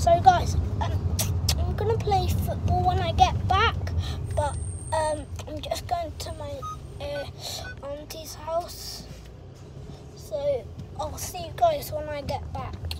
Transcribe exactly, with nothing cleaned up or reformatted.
So guys, um, I'm gonna play football when I get back, but um, I'm just going to my uh, auntie's house. So I'll see you guys when I get back.